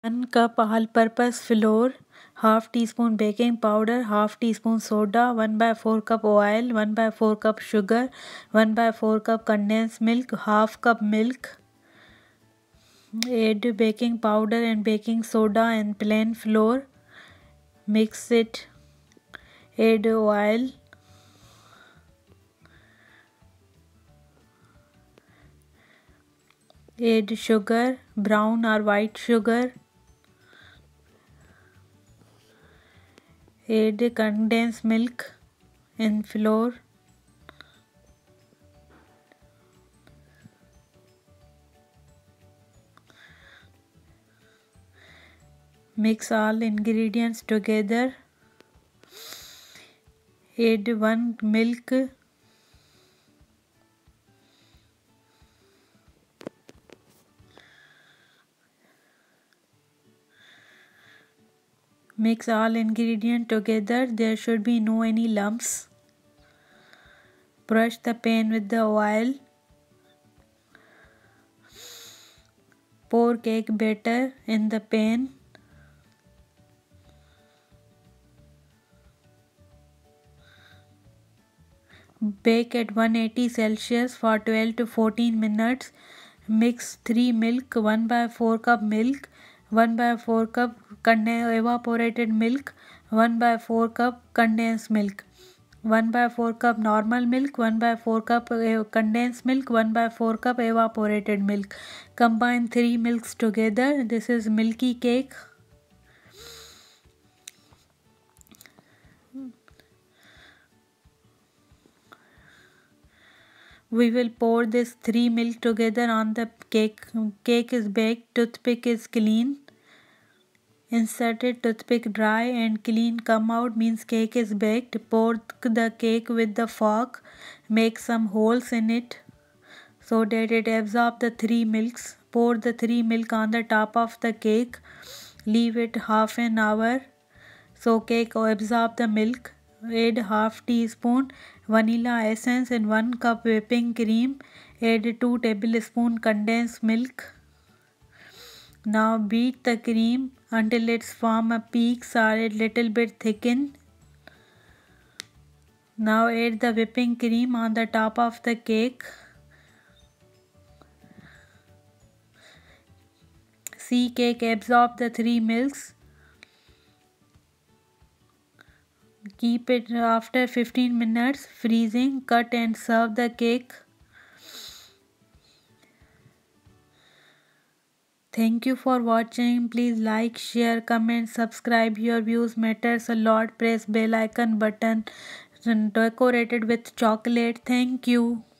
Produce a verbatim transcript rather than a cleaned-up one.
one cup all-purpose flour, half teaspoon baking powder, half teaspoon soda, one by four cup oil, one by four cup sugar, one by four cup condensed milk, half cup milk. Add baking powder and baking soda and plain flour. Mix it. Add oil. Add sugar, brown or white sugar. Add condensed milk and flour. Mix all ingredients together. Add one milk. Mix all ingredients together. There should be no any lumps. Brush the pan with the oil. Pour cake batter in the pan. Bake at one eighty Celsius for twelve to fourteen minutes. Mix three milk, one by four cup milk, one by four cup evaporated milk, one by four cup condensed milk, one by four cup normal milk, one by four cup condensed milk, one by four cup evaporated milk. Combine three milks together. This is milky cake. We will pour this three milk together on the cake. Cake is baked. Toothpick is clean. Inserted toothpick dry and clean come out means cake is baked. Pour the cake with the fork. Make some holes in it so that it absorbs the three milks. Pour the three milk on the top of the cake. Leave it half an hour so cake absorb the milk. Add half teaspoon vanilla essence and one cup whipping cream. Add two tablespoons condensed milk. Now beat the cream until it's form a peaks or a little bit thicken. Now add the whipping cream on the top of the cake. See cake absorb the three milks. Keep it after fifteen minutes freezing. Cut and serve the cake. Thank you for watching. Please like, share, comment, subscribe. Your views matters a lot. Press bell icon button decorated with chocolate. Thank you.